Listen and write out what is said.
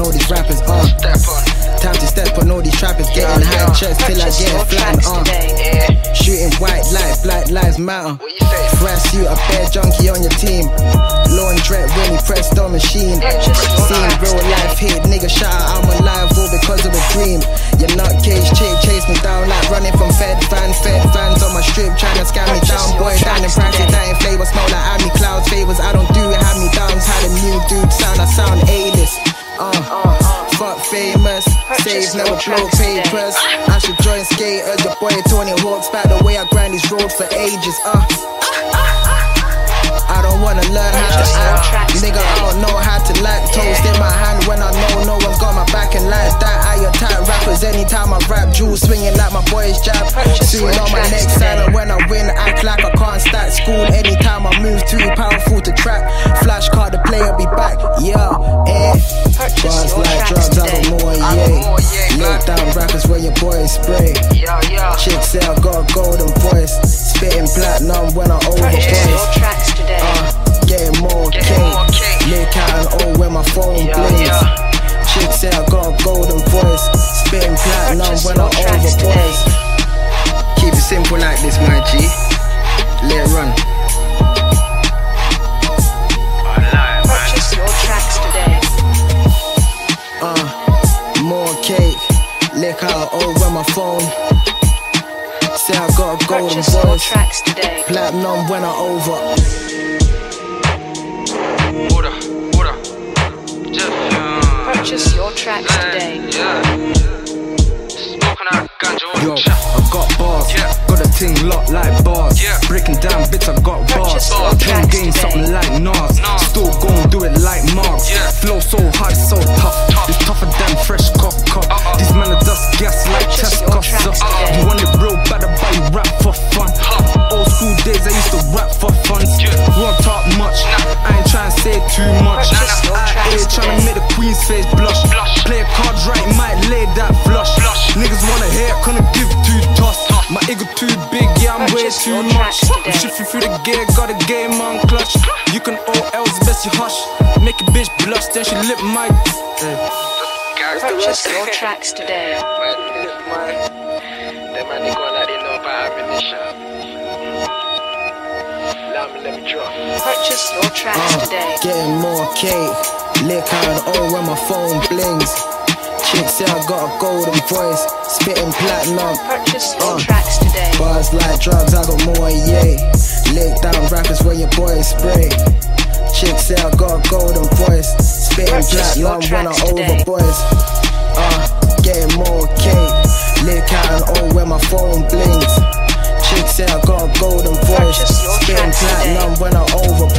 all these rappers, time to step on all these trappers, getting high checks till I get flattened, shooting white lights, Black Lives Matter. Fresh you, a bad junkie on your team. Lawn dread when he pressed on machine. Seeing real life hit, nigga shout out I'm alive all because of a dream. Your nutcase chick chase me down like running from fed fans on my strip trying to scam me down. Boy down in practice, that ain't flavor, smell like Abby Clouds favors. I don't do hand me downs, how the new dude sound, I sound A-list. Fuck famous, saves never blow papers. I should join skaters, your boy Tony Hawk's back the way I grind these roads for ages. I don't wanna learn how to act, nigga. I don't know how to like toast in my hand when I know no one's got my back and like that. I attack rappers anytime I rap, jewels swinging like my boys jab. Soon on my next silent when I win, act like I can't stack school. Anytime I move, too powerful to trap. Flash card, the player be back, Bars like drugs, I got more, Look down rappers when your boys spray. Chicks say I got a golden voice, spitting platinum when I overvoice. Getting more cake, lick out and oh when my phone blinks. Chicks say I got a golden voice, spitting platinum when I overvoice. Keep it simple like this, my G. Let it run. Purchase your tracks today. More cake, lick out oh when my phone. Say I got a golden voice, platinum when I over. Purchase your tracks today. Yo, I got bars, got a ting locked like bars. Breaking down bits, I got bars. King game, something like Nas. Still gon' do it like Marks. Flow so hard, so tough. It's tougher than fresh cup. These men are just gas like Tescosa. You want it real bad, but you rap for fun. Old school days, I used to rap for fun. Won't talk much, I ain't trying to say too much. I ain't trying to make the queen's face blush. Play a card right, might lay that flush. Niggas wanna hear, couldn't give two toss. My ego too big, I'm way too much. I'm shifting through the gear, got a game on clutch. You can OL's best you hush. Make a bitch blush, then she lip my. Purchase your tracks today. Them man they go like they know about ammunition. Let me drop. Purchase your tracks today. Getting more cake, lick out and oh when my phone blings. Chicks say I got a golden voice, spitting platinum. Purchase your tracks today. Bars like drugs, I got more, Lick down rappers when your boys spray. Chicks say I got a golden voice, spitting platinum when I overvoice. Getting more cake, lick out and oh when my phone blings. Chicks say I got a golden voice, spitting platinum when I overvoice.